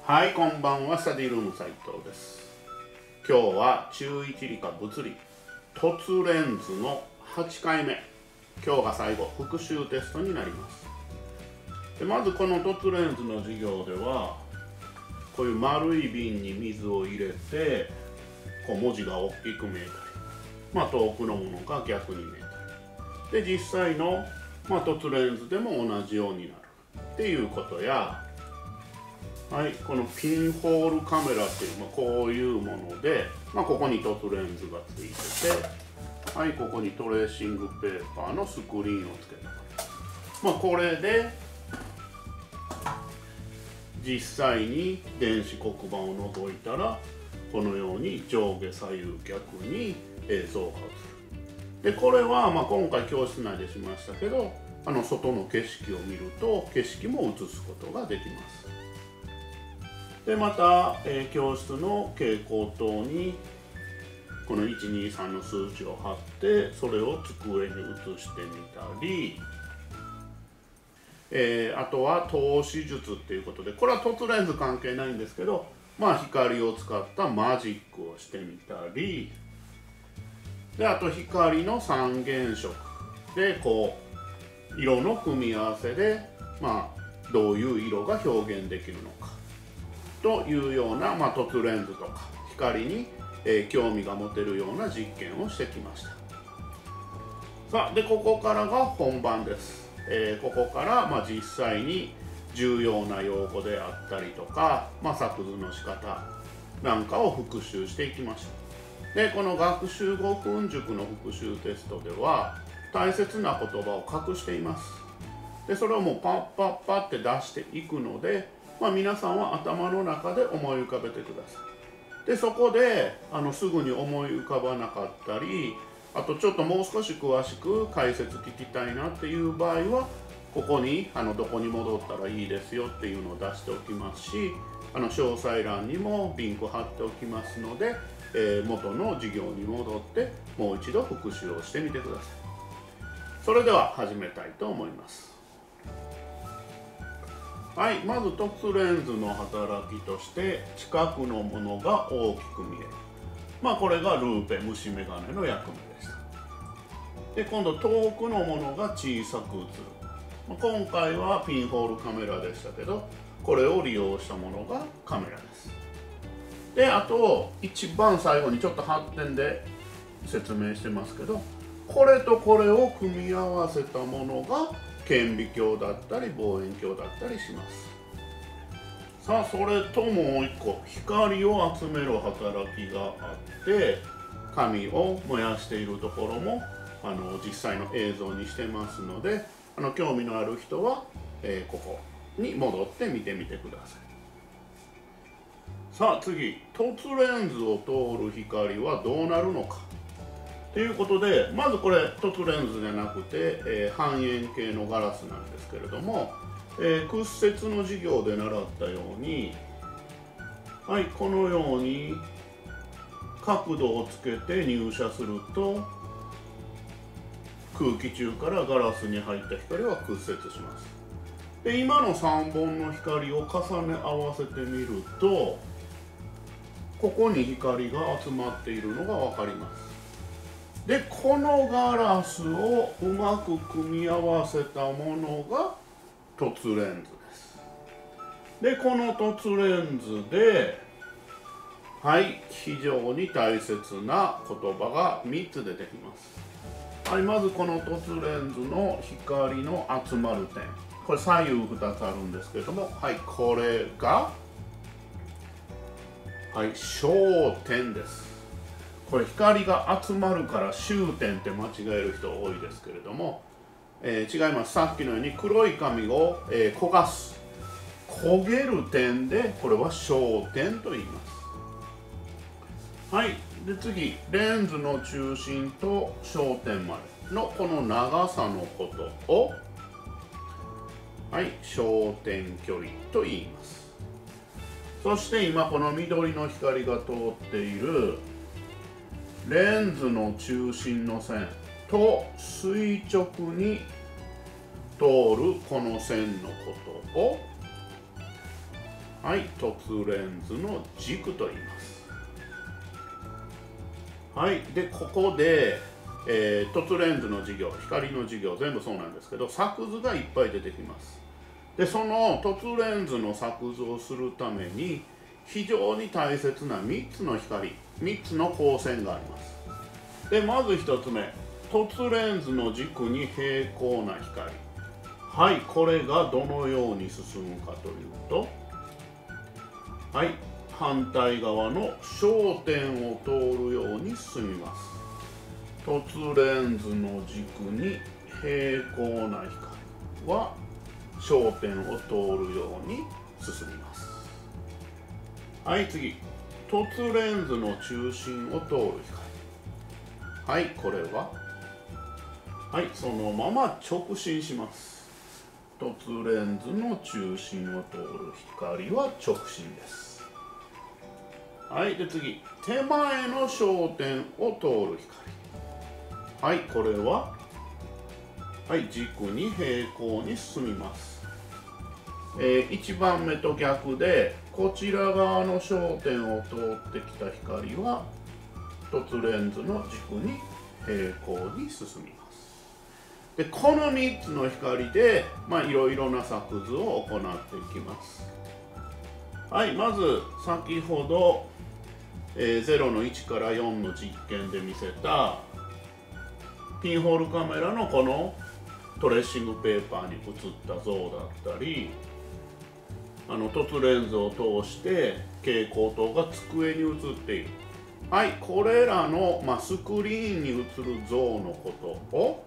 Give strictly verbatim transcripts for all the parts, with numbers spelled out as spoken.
はい、こんばんは。スタディルーム斉藤です。今日は中いち理科物理凸レンズのはちかいめ。今日が最後、復習テストになります。でまずこの凸レンズの授業では、こういう丸い瓶に水を入れてこう文字が大きく見えたり、まあ、遠くのものが逆に見えたりで、実際の、まあ、凸レンズでも同じようになるっていうことや、はい、このピンホールカメラっていう、まあ、こういうもので、まあ、ここに凸レンズがついてて、はい、ここにトレーシングペーパーのスクリーンをつけた、まあ、これで実際に電子黒板を覗いたらこのように上下左右逆に映像が映る。でこれはまあ今回教室内でしましたけど、あの外の景色を見ると景色も映すことができます。でまた、えー、教室の蛍光灯にこのいちにさんの数値を貼ってそれを机に移してみたり、えー、あとは透視術っていうことで、これは凸レンズ関係ないんですけど、まあ、光を使ったマジックをしてみたりで、あと光の三原色でこう色の組み合わせで、まあ、どういう色が表現できるのかというような、まあ、凸レンズとか光に、えー、興味が持てるような実験をしてきました。さあでここからが本番です。えー、ここから、まあ、実際に重要な用語であったりとか、まあ、作図の仕方なんかを復習していきました。でこの学習ごふん塾の復習テストでは大切な言葉を隠しています。でそれをもうパッパッパって出していくので、まあ、皆さんは頭の中で思い浮かべてください。でそこであのすぐに思い浮かばなかったり、あとちょっともう少し詳しく解説聞きたいなっていう場合はここにあのどこに戻ったらいいですよっていうのを出しておきますし、あの詳細欄にもリンク貼っておきますので、えー、元の授業に戻ってもう一度復習をしてみてください。それでは始めたいと思います。はい、まず凸レンズの働きとして近くのものが大きく見える。まあこれがルーペ虫眼鏡の役目でした。で今度遠くのものが小さく映る。今回はピンホールカメラでしたけど、これを利用したものがカメラです。であと一番最後にちょっと発展で説明してますけど、これとこれを組み合わせたものが顕微鏡だったり望遠鏡だったりします。さあそれともう一個、光を集める働きがあって紙を燃やしているところもあの実際の映像にしてますので、あの興味のある人は、えー、ここに戻って見てみてください。さあ次、凸レンズを通る光はどうなるのかということで、まずこれ凸レンズじゃなくて、えー、半円形のガラスなんですけれども、えー、屈折の授業で習ったように、はい、このように角度をつけて入射すると空気中からガラスに入った光は屈折します。で今のさんぼんの光を重ね合わせてみるとここに光が集まっているのが分かります。でこのガラスをうまく組み合わせたものが凸レンズです。でこの凸レンズではい非常に大切な言葉がみっつ出てきます。はい、まずこの凸レンズの光の集まる点、これ左右ふたつあるんですけれども、はい、これがはい焦点です。これ光が集まるから終点って間違える人多いですけれども、えー、違います。さっきのように黒い紙を、えー、焦がす焦げる点でこれは焦点と言います。はい、で次レンズの中心と焦点までのこの長さのことをはい焦点距離と言います。そして今この緑の光が通っているレンズの中心の線と垂直に通るこの線のことをはい、凸レンズの軸と言います。はい、でここで、えー、凸レンズの授業、光の授業全部そうなんですけど、作図がいっぱい出てきます。でその凸レンズの作図をするために非常に大切なみっつの光、みっつの光線があります。でまずひとつめ、凸レンズの軸に平行な光。はい、これがどのように進むかというと、はい、反対側の焦点を通るように進みます。凸レンズの軸に平行な光は焦点を通るように進みます。はい、次、凸レンズの中心を通る光。はい、これははい、そのまま直進します。凸レンズの中心を通る光は直進です。はい、で次、手前の焦点を通る光。はい、これははい、軸に平行に進みます。えー、いちばんめと逆で、こちら側の焦点を通ってきた光は凸レンズの軸に平行に進みます。でこのみっつの光でいろいろな作図を行っていきます。はい、まず先ほど、えー、ゼロのいちからよんの実験で見せたピンホールカメラのこのトレーシングペーパーに写った像だったり、あの凸レンズを通して蛍光灯が机に映っている。はい、これらの、まあ、スクリーンに映る像のことを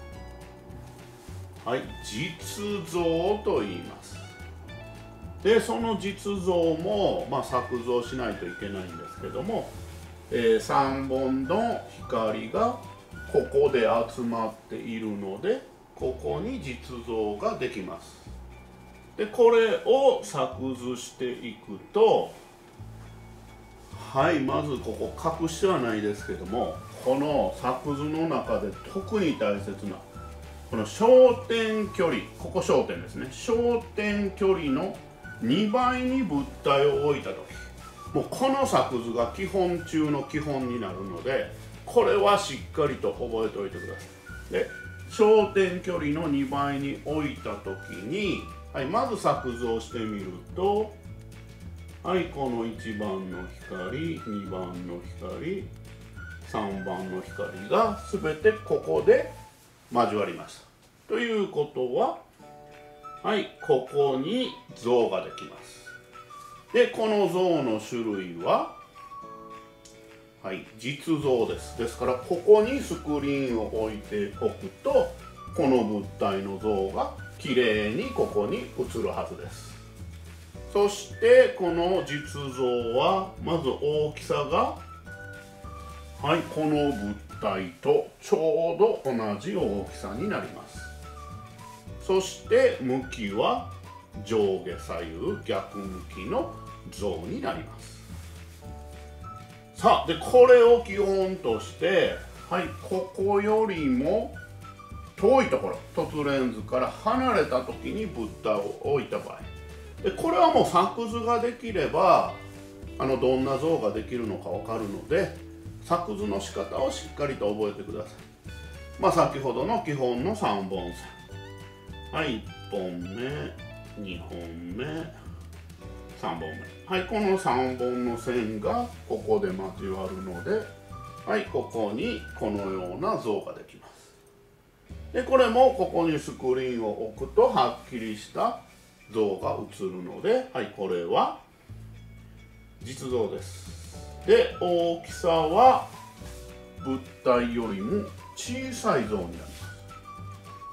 はい、実像と言います。でその実像も、まあ、作図をしないといけないんですけども、えー、さんぼんの光がここで集まっているので、ここに実像ができます。でこれを作図していくと、はい、まずここ隠してはないですけども、この作図の中で特に大切なこの焦点距離、ここ焦点ですね、焦点距離のにばいに物体を置いた時、もうこの作図が基本中の基本になるので、これはしっかりと覚えておいてください。で焦点距離のにばいに置いた時に、はい、まず作図をしてみると、はい、このいちばんの光、にばんの光、さんばんの光が全てここで交わりました。ということは、はい、ここに像ができます。で、この像の種類は、はい、実像です。ですから、ここにスクリーンを置いておくと、この物体の像がきれいにここに映るはずです。そして、この実像は、まず大きさが、はい、この物体とちょうど同じ大きさになります。そして向きは上下左右逆向きの像になります。さあ、でこれを基本として、はい、ここよりも遠いところ、凸レンズから離れた時に物体を置いた場合、でこれはもう作図ができればあのどんな像ができるのか分かるので、作図の仕方をしっかりと覚えてください。まあ、先ほどの基本のさんぼん線、はい、いっぽんめ、にほんめ、さんぼんめ、はい、このさんぼんの線がここで交わるので、はい、ここにこのような像ができます。でこれもここにスクリーンを置くとはっきりした像が映るので、はい、これは実像です。で大きさは物体よりも小さい像になります。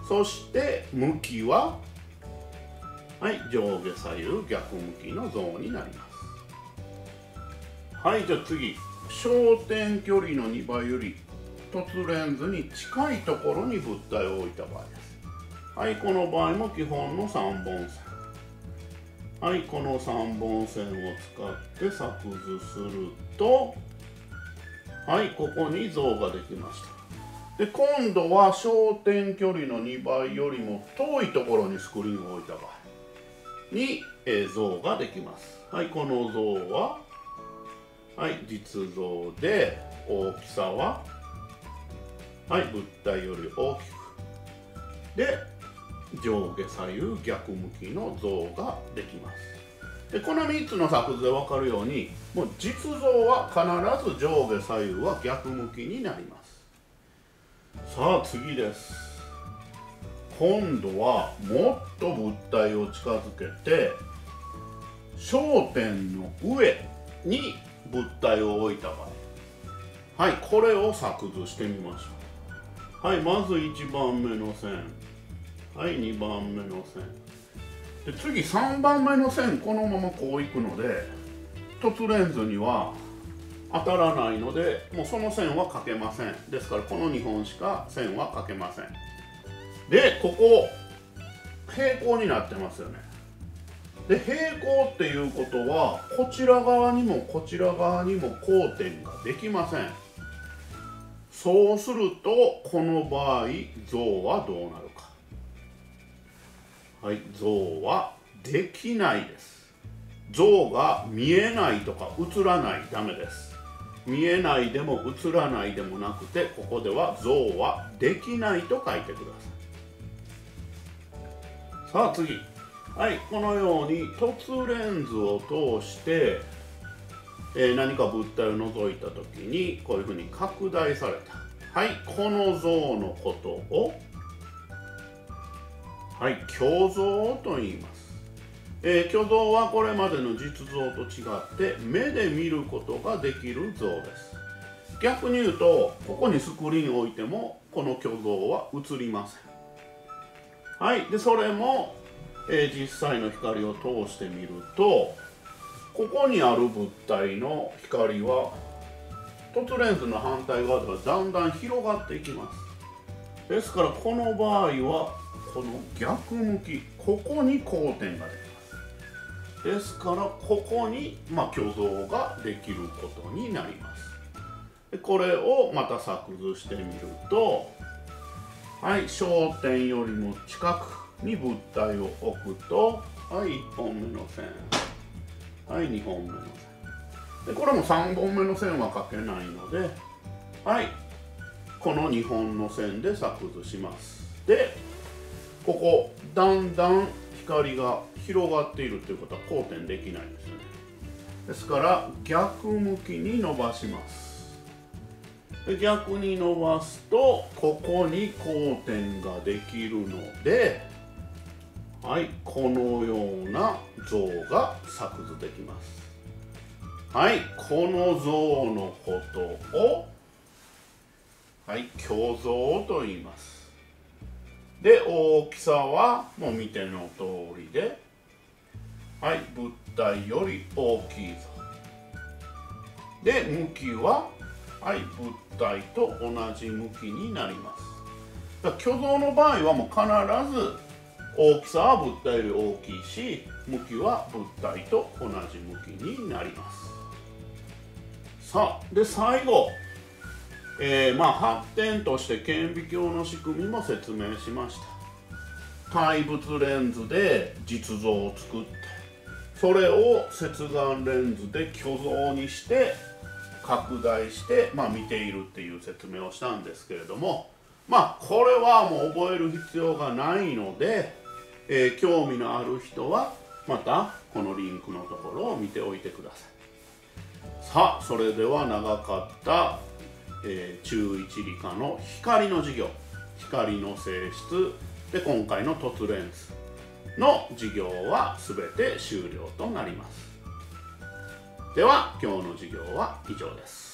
そして向きは、はい、上下左右逆向きの像になります。はい、じゃあ次、焦点距離のにばいより凸レンズに近いところに物体を置いた場合です。はい、この場合も基本のさんぼん線、はい、このさんぼん線を使って作図すると、はい、ここに像ができました。で今度は焦点距離のにばいよりも遠いところにスクリーンを置いた場合、 に、えー、像ができます。はい、この像は、はい、実像で大きさは、はい、物体より大きくで上下左右逆向きの像ができます。でこのみっつの作図で分かるように、もう実像は必ず上下左右は逆向きになります。さあ次です。今度はもっと物体を近づけて焦点の上に物体を置いた場合、はい、これを作図してみましょう。はい、まずいちばんめの線、はい、にばんめの線で、次さんばんめの線、このままこういくので凸レンズには当たらないので、もうその線は描けません。ですからこのにほんしか線は描けません。でここ平行になってますよね。で平行っていうことはこちら側にもこちら側にも交点ができません。そうするとこの場合像はどうなるか。はい、像はできないです。像が見えないとか映らない、ダメです。見えないでも映らないでもなくて、ここでは像はできないと書いてください。さあ次、はい、このように凸レンズを通して、えー、何か物体を覗いた時にこういうふうに拡大された、はい、この像のことを、はい、虚像と言います。えー、虚像はこれまでの実像と違って目で見ることができる像です。逆に言うと、ここにスクリーンを置いてもこの虚像は映りません。はい、でそれも、えー、実際の光を通してみると、ここにある物体の光は凸レンズの反対側ではだんだん広がっていきます。ですからこの場合はこの逆向き、ここに交点ができます。ですからここに、まあ、虚像ができることになります。でこれをまた作図してみると、はい、焦点よりも近くに物体を置くと、はい、いっぽんめの線、はい、にほんめの線で、これもさんぼんめの線は描けないので、はい、このにほんの線で作図します。でここだんだん光が広がっているということは交点できないんですよね。ですから逆向きに伸ばします。で逆に伸ばすとここに交点ができるので、はい、このような像が作図できます。はい、この像のことを、はい、虚像と言います。で大きさはもう見ての通りで、はい、物体より大きい像で、向きは、はい、物体と同じ向きになります。だから虚像の場合はもう必ず大きさは物体より大きいし、向きは物体と同じ向きになります。さあで最後、えー、まあ発展として顕微鏡の仕組みも説明しました。対物レンズで実像を作って、それを接眼レンズで虚像にして拡大して、まあ、見ているっていう説明をしたんですけれども、まあこれはもう覚える必要がないので、えー、興味のある人はまたこのリンクのところを見ておいてください。さあそれでは長かった、えー、中いち理科の光の授業、光の性質で今回の凸レンズの授業は全て終了となります。では今日の授業は以上です。